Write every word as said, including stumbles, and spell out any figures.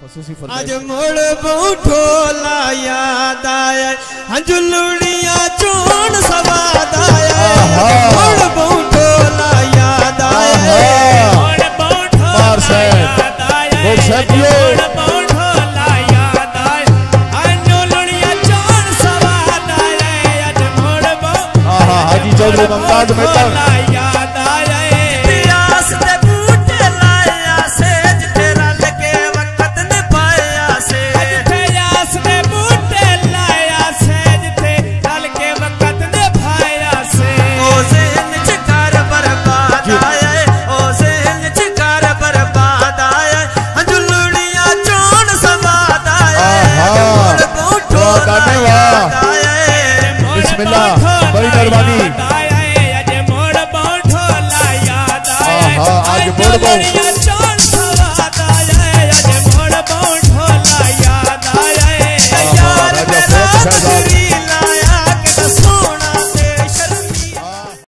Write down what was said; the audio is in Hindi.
आज मोड़ बूठोला याद आया हंजुलुड़िया चोण सवाद आया मोड़ बूठोला याद आया मोड़ बूठोला याद आया मोड़ बूठोला याद आया हंजुलुड़िया चोण सवाद आया आज मोड़ बूठोला हाजी चौधरी मुमताज मेहता याद आया इतिहास दे बूटे लाया से जिथे रल के वक्त ने पाया से इतिहास दे बूटे लाया से जिथे रल के वक्त ने पाया से ओ ज़हन चिकार बर्बाद आया ओ ज़हन चिकार बर्बाद आया हंजुलुड़िया चोण सवाद आया मोड़ बूठोला याद आया बिस्मिल्लाह बड़ी मेहरबानी आज मोड़ बूठोला चोण सवाद आया आज मोड़ बूठोला याद आया यार मेरा